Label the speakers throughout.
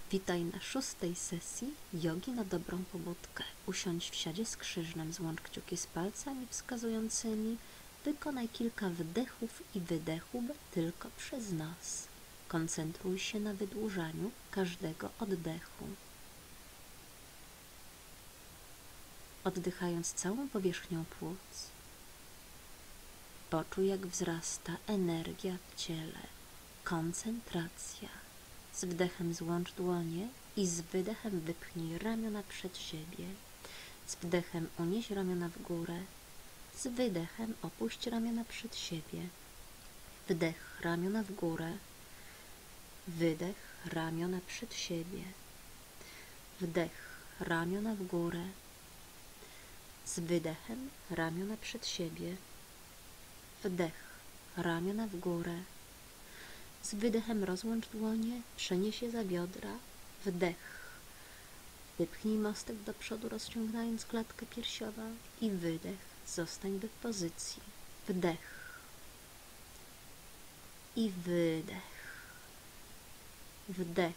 Speaker 1: Witaj na 6. sesji jogi na dobrą pobudkę. Usiądź w siadzie skrzyżnym, złącz kciuki z palcami wskazującymi. Wykonaj kilka wdechów i wydechów tylko przez nos. Koncentruj się na wydłużaniu każdego oddechu. Oddychając całą powierzchnią płuc, poczuj, jak wzrasta energia w ciele, koncentracja. Z wdechem złącz dłonie i z wydechem wypchnij ramiona przed siebie. Z wdechem unieś ramiona w górę, z wydechem opuść ramiona przed siebie. Wdech, ramiona w górę, wydech, ramiona przed siebie. Wdech, ramiona w górę, z wydechem ramiona przed siebie. Wdech, ramiona w górę. Z wydechem rozłącz dłonie, przenieś je za biodra. Wdech. Wypchnij mostek do przodu, rozciągając klatkę piersiową. I wydech. Zostań w pozycji. Wdech. I wydech. Wdech.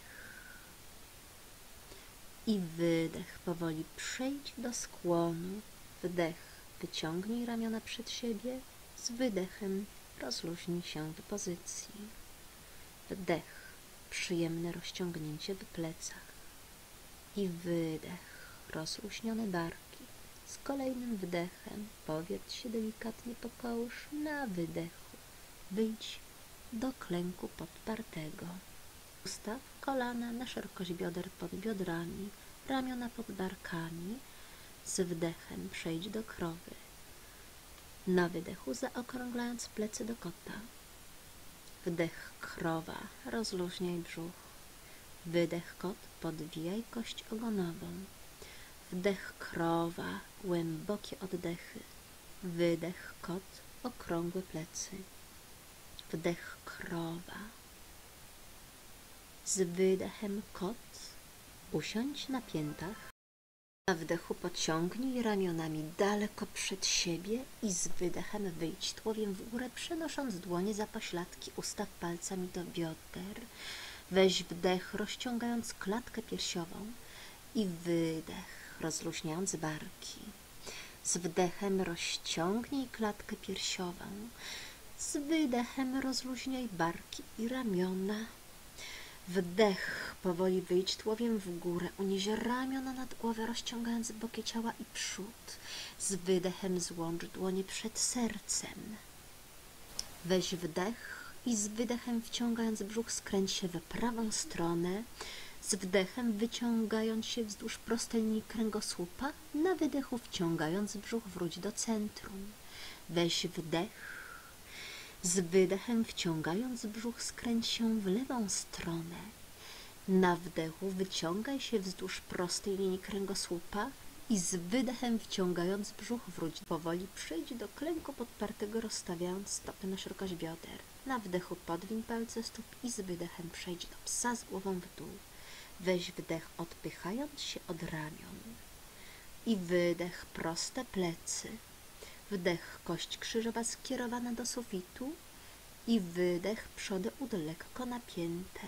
Speaker 1: I wydech. Powoli przejdź do skłonu. Wdech. Wyciągnij ramiona przed siebie. Z wydechem rozluźnij się w pozycji. Wdech, przyjemne rozciągnięcie w plecach. I wydech, rozluźnione barki. Z kolejnym wdechem powierć się delikatnie po kołż. Na wydechu wyjdź do klęku podpartego. Ustaw kolana na szerokość bioder pod biodrami, ramiona pod barkami. Z wdechem przejdź do krowy. Na wydechu zaokrąglając plecy do kota. Wdech krowa, rozluźniaj brzuch. Wydech kot, podwijaj kość ogonową. Wdech krowa, głębokie oddechy. Wydech kot, okrągłe plecy. Wdech krowa. Z wydechem kot, usiądź na piętach. Na wdechu pociągnij ramionami daleko przed siebie i z wydechem wyjdź tułowiem w górę, przenosząc dłonie za pośladki, ustaw palcami do bioder. Weź wdech, rozciągając klatkę piersiową i wydech, rozluźniając barki. Z wdechem rozciągnij klatkę piersiową, z wydechem rozluźniaj barki i ramiona. Wdech, powoli wyjdź tułowiem w górę, unieś ramiona nad głowę, rozciągając boki ciała i przód. Z wydechem złącz dłonie przed sercem. Weź wdech i z wydechem wciągając brzuch skręć się w prawą stronę. Z wdechem wyciągając się wzdłuż prostej linii kręgosłupa, na wydechu wciągając brzuch wróć do centrum. Weź wdech. Z wydechem wciągając brzuch skręć się w lewą stronę. Na wdechu wyciągaj się wzdłuż prostej linii kręgosłupa i z wydechem wciągając brzuch wróć. Powoli przyjdź do klęku podpartego, rozstawiając stopy na szerokość bioder. Na wdechu podwiń palce stóp i z wydechem przejdź do psa z głową w dół. Weź wdech, odpychając się od ramion. I wydech, proste plecy. Wdech, kość krzyżowa skierowana do sufitu i wydech, przody ud lekko napięte.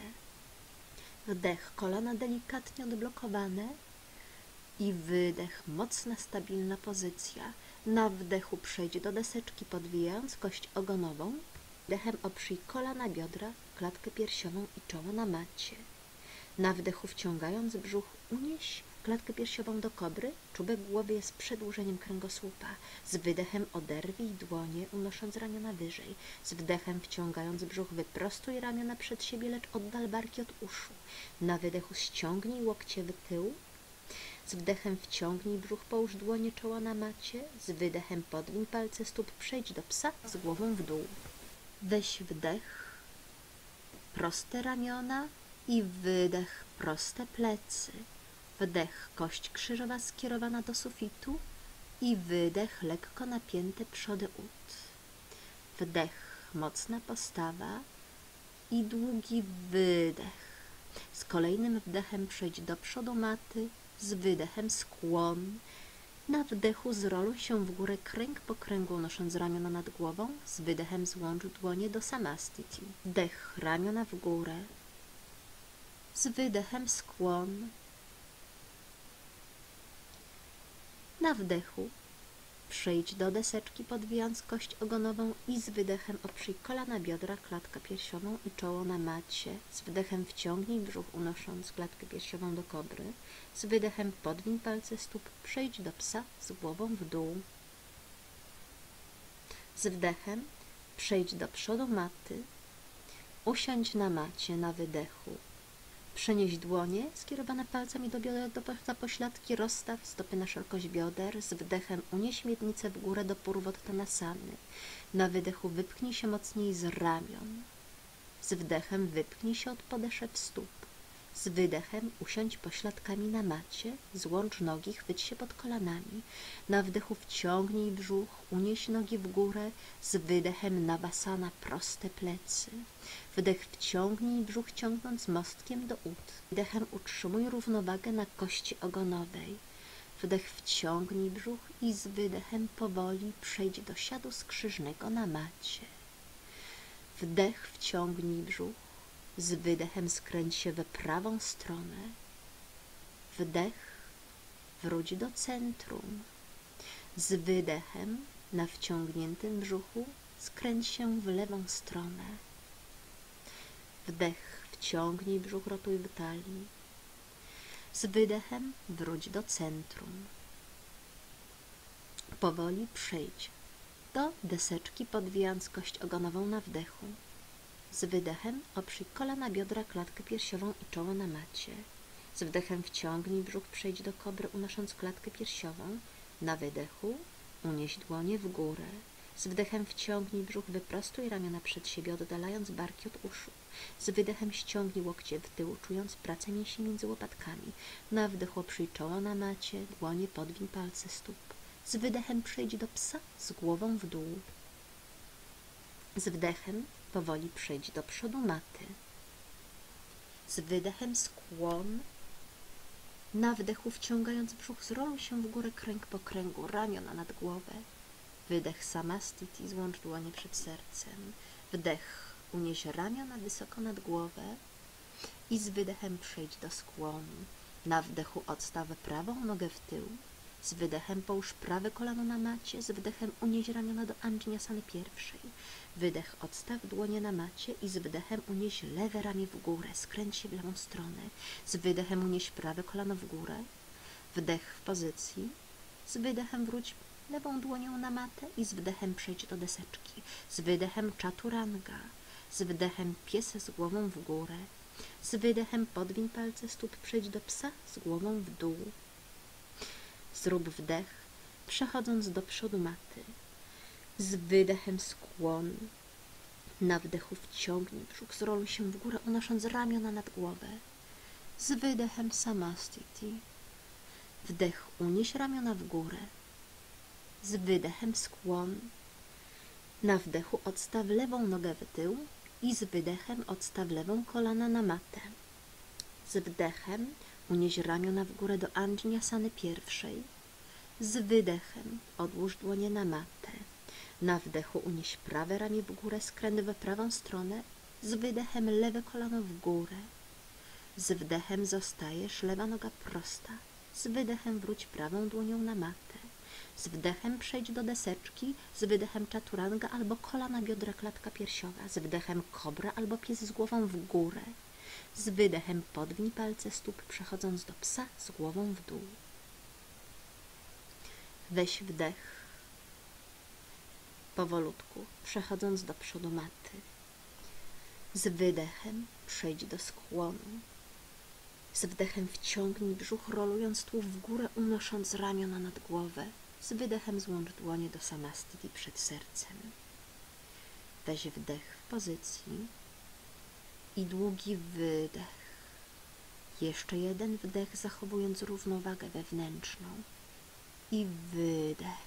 Speaker 1: Wdech, kolana delikatnie odblokowane i wydech, mocna, stabilna pozycja. Na wdechu przejdź do deseczki, podwijając kość ogonową. Wdechem oprzyj kolana, biodra, klatkę piersiową i czoło na macie. Na wdechu wciągając brzuch unieś klatkę piersiową do kobry, czubek głowy jest przedłużeniem kręgosłupa. Z wydechem oderwij dłonie, unosząc ramiona wyżej. Z wdechem wciągając brzuch wyprostuj ramiona przed siebie, lecz oddal barki od uszu. Na wydechu ściągnij łokcie w tył. Z wdechem wciągnij brzuch, połóż dłonie czoła na macie. Z wydechem podwiń palce stóp, przejdź do psa z głową w dół. Weź wdech, proste ramiona i wydech, proste plecy. Wdech, kość krzyżowa skierowana do sufitu i wydech, lekko napięte przody ud. Wdech, mocna postawa i długi wydech. Z kolejnym wdechem przejdź do przodu maty, z wydechem skłon. Na wdechu zroluj się w górę kręg po kręgu, unosząc ramiona nad głową. Z wydechem złącz dłonie do samastiti. Wdech, ramiona w górę. z wydechem skłon. Na wdechu przejdź do deseczki, podwijając kość ogonową i z wydechem oprzyj kolana, biodra, klatkę piersiową i czoło na macie. Z wdechem wciągnij brzuch, unosząc klatkę piersiową do kobry. Z wydechem podwiń palce stóp, przejdź do psa z głową w dół. Z wdechem przejdź do przodu maty, usiądź na macie na wydechu. Przenieś dłonie skierowane palcami do bioder, do pośladki, rozstaw stopy na szerokość bioder. Z wdechem unieś miednicę w górę do Purvottanasany. Na wydechu wypchnij się mocniej z ramion. Z wdechem wypchnij się od podeszew stóp. Z wydechem usiądź pośladkami na macie, złącz nogi, chwyć się pod kolanami. Na wdechu wciągnij brzuch, unieś nogi w górę. Z wydechem Navasana, proste plecy. Wdech wciągnij brzuch, ciągnąc mostkiem do ud. Wdechem utrzymuj równowagę na kości ogonowej. Wdech wciągnij brzuch i z wydechem powoli przejdź do siadu skrzyżnego na macie. Wdech wciągnij brzuch, z wydechem skręć się we prawą stronę. Wdech, wróć do centrum. Z wydechem na wciągniętym brzuchu skręć się w lewą stronę. Wdech, wciągnij brzuch, rotuj w talii. Z wydechem wróć do centrum. Powoli przejdź do deseczki, podwijając kość ogonową na wdechu. Z wydechem oprzyj kolana, biodra, klatkę piersiową i czoło na macie. Z wdechem wciągnij brzuch, przejdź do kobry, unosząc klatkę piersiową. Na wydechu unieś dłonie w górę. Z wdechem wciągnij brzuch, wyprostuj ramiona przed siebie, oddalając barki od uszu. Z wydechem ściągnij łokcie w tył, czując pracę mięśni między łopatkami. Na wdechu oprzyj czoło na macie, dłonie podwiń palce stóp. Z wydechem przejdź do psa z głową w dół. Z wdechem powoli przejdź do przodu maty. Z wydechem skłon. Na wdechu wciągając brzuch, zroluj się w górę kręg po kręgu, ramiona nad głowę. Wydech Samastiti, złącz dłonie przed sercem. Wdech, unieś ramiona wysoko nad głowę i z wydechem przejdź do skłonu. Na wdechu odstaw prawą nogę w tył. Z wydechem połóż prawe kolano na macie, z wdechem unieś ramiona do Anjaneyasany pierwszej. Wydech, odstaw dłonie na macie i z wdechem unieś lewe ramię w górę, skręć się w lewą stronę. Z wydechem unieś prawe kolano w górę. Wdech w pozycji. Z wydechem wróć lewą dłonią na matę i z wdechem przejdź do deseczki. Z wydechem Chaturanga. Z wdechem pies z głową w górę. Z wydechem podwiń palce stóp, przejdź do psa z głową w dół. Zrób wdech, przechodząc do przodu maty. Z wydechem skłon. Na wdechu wciągnij brzuch, zroluj się w górę, unosząc ramiona nad głowę. Z wydechem Samastiti. Wdech, unieś ramiona w górę. Z wydechem skłon. Na wdechu odstaw lewą nogę w tył i z wydechem odstaw lewą kolana na matę. Z wdechem unieś ramiona w górę do Anjaneyasany pierwszej. Z wydechem odłóż dłonie na matę. Na wdechu unieś prawe ramię w górę, skręt we prawą stronę. Z wydechem lewe kolano w górę. Z wdechem zostajesz, lewa noga prosta. Z wydechem wróć prawą dłonią na matę. Z wdechem przejdź do deseczki, z wydechem Chaturanga albo kolana, biodra, klatka piersiowa. Z wdechem kobra albo pies z głową w górę. Z wydechem podwiń palce stóp, przechodząc do psa z głową w dół. Weź wdech, powolutku, przechodząc do przodu maty. Z wydechem przejdź do skłonu. Z wdechem wciągnij brzuch, rolując tułów w górę, unosząc ramiona nad głowę. Z wydechem złącz dłonie do Samastiti przed sercem. Weź wdech w pozycji i długi wydech. Jeszcze jeden wdech, zachowując równowagę wewnętrzną. I wydech.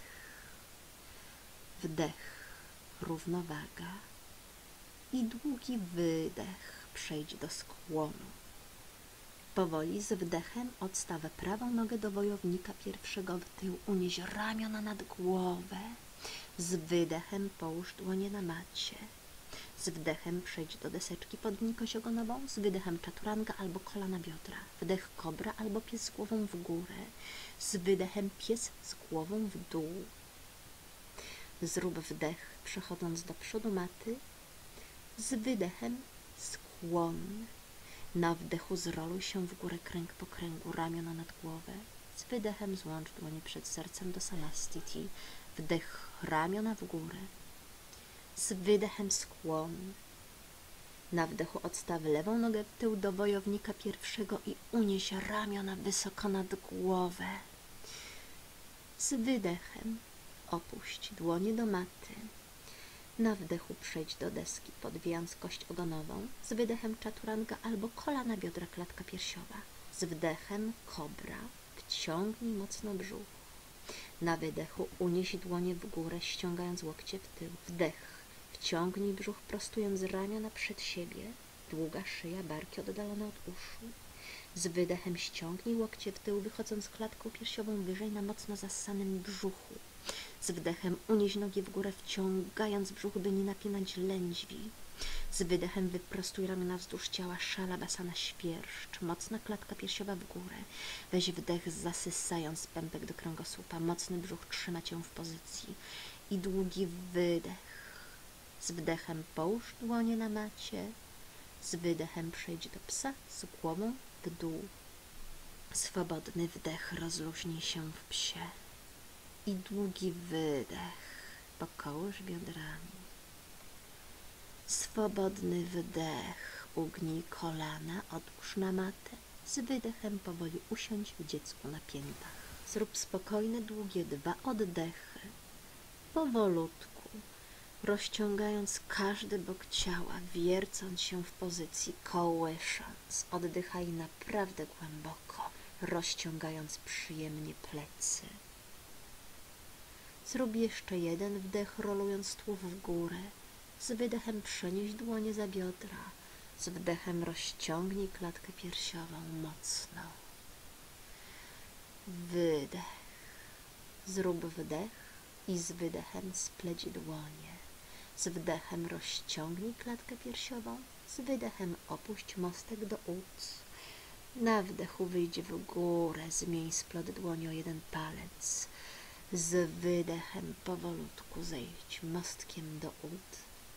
Speaker 1: Wdech, równowaga. I długi wydech, przejdź do skłonu. Powoli z wdechem odstaw prawą nogę do wojownika pierwszego w tył, unieś ramiona nad głowę. Z wydechem połóż dłonie na macie. Z wdechem przejdź do deseczki, podnij kość ogonową, z wydechem czaturanga albo kolana biodra. Wdech kobra albo pies z głową w górę. Z wydechem pies z głową w dół. Zrób wdech, przechodząc do przodu maty. Z wydechem skłon. Na wdechu zroluj się w górę kręg po kręgu, ramiona nad głowę. Z wydechem złącz dłonie przed sercem do samastiti. Wdech, ramiona w górę. Z wydechem skłon. Na wdechu odstaw lewą nogę w tył do wojownika pierwszego i unieś ramiona wysoko nad głowę. Z wydechem opuść dłonie do maty. Na wdechu przejdź do deski, podwijając kość ogonową. Z wydechem czaturanga albo kolana biodra, klatka piersiowa. Z wdechem kobra. Wciągnij mocno brzuch. Na wydechu unieś dłonie w górę, ściągając łokcie w tył. Wdech. Wciągnij brzuch, prostując ramiona przed siebie. Długa szyja, barki oddalone od uszu. Z wydechem ściągnij łokcie w tył, wychodząc klatką piersiową wyżej na mocno zassanym brzuchu. Z wdechem unieś nogi w górę, wciągając brzuch, by nie napinać lędźwi. Z wydechem wyprostuj ramiona wzdłuż ciała, szalabasana, świerszcz. Mocna klatka piersiowa w górę. Weź wdech, zasysając pępek do kręgosłupa. Mocny brzuch trzyma cię w pozycji. I długi wydech. Z wdechem połóż dłonie na macie. Z wydechem przejdź do psa z głową w dół. Swobodny wdech, rozluźnij się w psie. I długi wydech, pokołysz biodrami. Swobodny wdech, ugnij kolana, odłóż na matę. Z wydechem powoli usiądź w dziecku na piętach. Zrób spokojne, długie 2 oddechy. Powolutku, rozciągając każdy bok ciała, wiercąc się w pozycji, kołysząc. Oddychaj naprawdę głęboko, rozciągając przyjemnie plecy. Zrób jeszcze 1 wdech, rolując tułów w górę. Z wydechem przenieś dłonie za biodra. Z wdechem rozciągnij klatkę piersiową mocno. Wydech. Zrób wdech i z wydechem spleć dłonie. Z wdechem rozciągnij klatkę piersiową. Z wydechem opuść mostek do ud. Na wdechu wyjdź w górę, zmień splot dłoni o 1 palec. Z wydechem powolutku zejdź mostkiem do ud.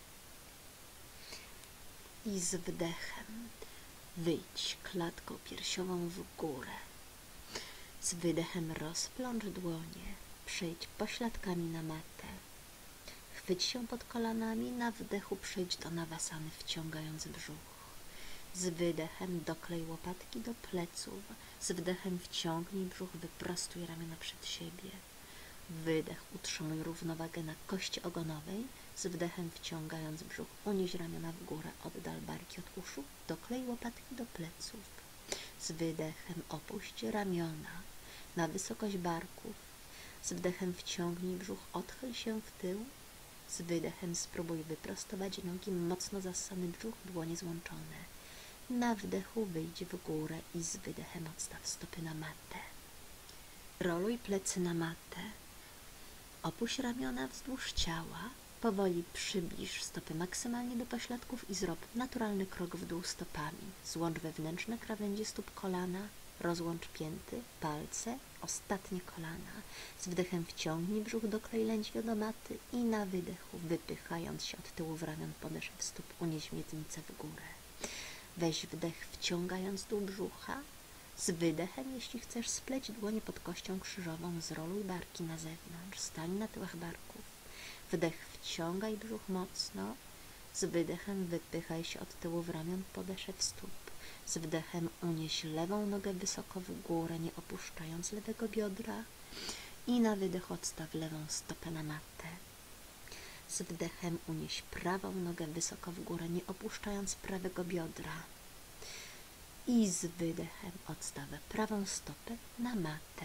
Speaker 1: I z wdechem wyjdź klatką piersiową w górę. Z wydechem rozplącz dłonie, przejdź pośladkami na matę. Chwyć się pod kolanami, na wdechu przejdź do nawasany, wciągając brzuch. Z wydechem doklej łopatki do pleców. Z wdechem wciągnij brzuch, wyprostuj ramiona przed siebie. Wydech, utrzymuj równowagę na kości ogonowej. Z wdechem wciągając brzuch, unieś ramiona w górę, oddal barki od uszu, doklej łopatki do pleców. Z wydechem opuść ramiona na wysokość barków. Z wdechem wciągnij brzuch, odchyl się w tył. Z wydechem spróbuj wyprostować nogi, mocno zassany brzuch, dłonie złączone. Na wdechu wyjdź w górę i z wydechem odstaw stopy na matę. Roluj plecy na matę. Opuść ramiona wzdłuż ciała. Powoli przybliż stopy maksymalnie do pośladków i zrób naturalny krok w dół stopami. Złącz wewnętrzne krawędzie stóp kolana, rozłącz pięty, palce, ostatnie kolana. Z wdechem wciągnij brzuch, doklej lędźwio do maty i na wydechu, wypychając się od tyłu w ramion podeszew stóp, unieś miednicę w górę. Weź wdech, wciągając dół brzucha. Z wydechem, jeśli chcesz, spleć dłonie pod kością krzyżową, zroluj barki na zewnątrz, stań na tyłach barków. Wdech, wciągaj brzuch mocno. Z wydechem wypychaj się od tyłu w ramion podeszew stóp. Z wdechem unieś lewą nogę wysoko w górę, nie opuszczając lewego biodra. I na wydech odstaw lewą stopę na matę. Z wdechem unieś prawą nogę wysoko w górę, nie opuszczając prawego biodra. I z wydechem odstaw prawą stopę na matę.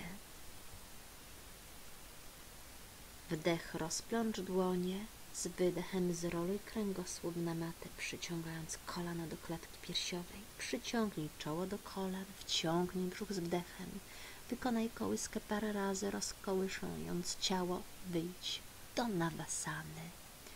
Speaker 1: Wdech, rozplącz dłonie. Z wydechem zroluj kręgosłup na matę, przyciągając kolana do klatki piersiowej. Przyciągnij czoło do kolan, wciągnij brzuch z wdechem. Wykonaj kołyskę parę razy, rozkołyszając ciało. Wyjdź do nawasany.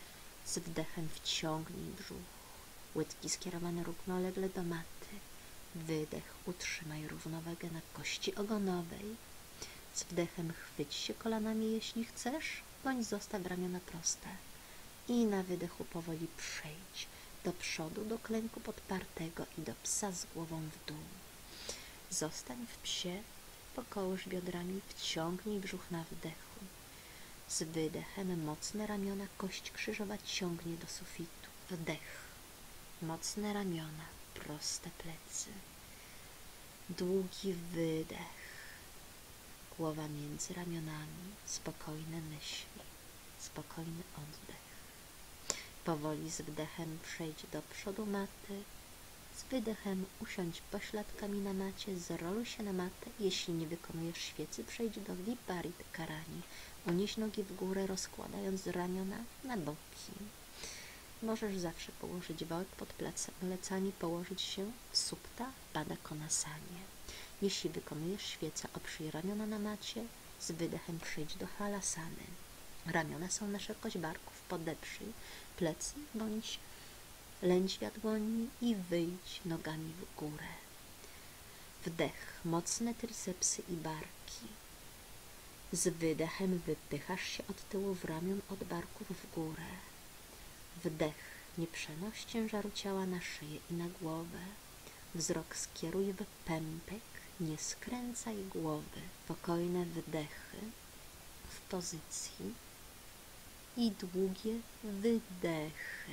Speaker 1: Z wdechem wciągnij brzuch. Łydki skierowane równolegle do maty. Wydech, utrzymaj równowagę na kości ogonowej. Z wdechem chwyć się kolanami, jeśli chcesz, bądź zostaw ramiona proste. I na wydechu powoli przejdź do przodu, do klęku podpartego i do psa z głową w dół. Zostań w psie, pokołysz biodrami, wciągnij brzuch na wdechu. Z wydechem mocne ramiona, kość krzyżowa ciągnie do sufitu. Wdech, mocne ramiona, proste plecy. Długi wydech, głowa między ramionami, spokojne myśli, spokojny oddech. Powoli z wdechem przejdź do przodu maty, z wydechem usiądź pośladkami na macie, zroluj się na matę. Jeśli nie wykonujesz świecy, przejdź do Viparit Karani. Unieś nogi w górę, rozkładając ramiona na boki. Możesz zawsze położyć wałek pod plecami, położyć się w Supta Pada Konasanie. Jeśli wykonujesz świecę, oprzyj ramiona na macie, z wydechem przejdź do Halasany. Ramiona są na szerokość barków, podeprzyj plecy bądź lędźwia dłoni i wyjdź nogami w górę. Wdech, mocne tricepsy i barki. Z wydechem wypychasz się od tyłu w ramion, od barków w górę. Wdech, nie przenoś ciężaru ciała na szyję i na głowę. Wzrok skieruj w pępek, nie skręcaj głowy. Spokojne wdechy w pozycji i długie wydechy.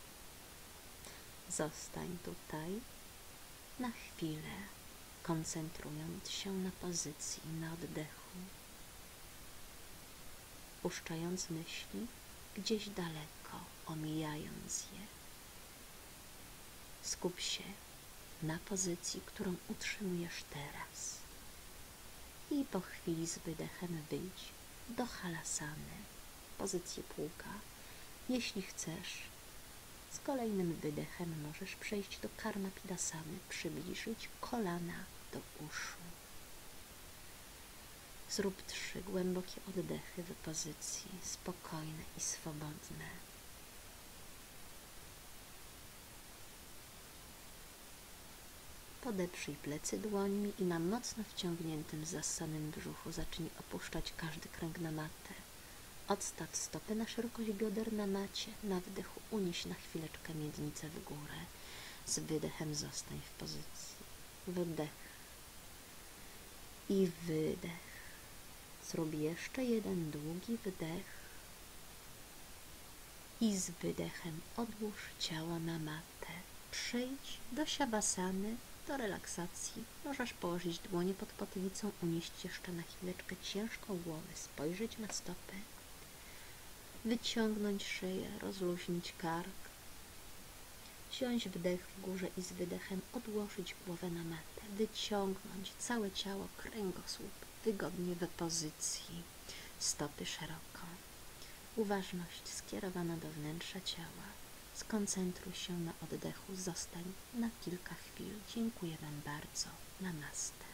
Speaker 1: Zostań tutaj na chwilę, koncentrując się na pozycji, na oddechu, puszczając myśli gdzieś daleko, omijając je. Skup się na pozycji, którą utrzymujesz teraz. I po chwili z wydechem wyjdź do Halasany, pozycję pługa. Jeśli chcesz, z kolejnym wydechem możesz przejść do Karmapidasany, przybliżyć kolana do uszu. Zrób 3 głębokie oddechy w pozycji spokojne i swobodne. Podeprzyj plecy dłońmi i na mocno wciągniętym, zassanym brzuchu zacznij opuszczać każdy kręg na matę. Odstaw stopy na szerokość bioder na macie. Na wdechu unieś na chwileczkę miednicę w górę. Z wydechem zostań w pozycji. Wdech i wydech. Zrób jeszcze jeden długi wdech i z wydechem odłóż ciało na matę. Przejdź do siawasany, do relaksacji. Możesz położyć dłonie pod potylicą, unieść jeszcze na chwileczkę ciężką głowę, spojrzeć na stopy, wyciągnąć szyję, rozluźnić kark, wziąć wdech w górze i z wydechem odłożyć głowę na matę, wyciągnąć całe ciało, kręgosłup wygodnie w pozycji, stopy szeroko. Uważność skierowana do wnętrza ciała. Skoncentruj się na oddechu, zostań na kilka chwil. Dziękuję Wam bardzo. Namaste.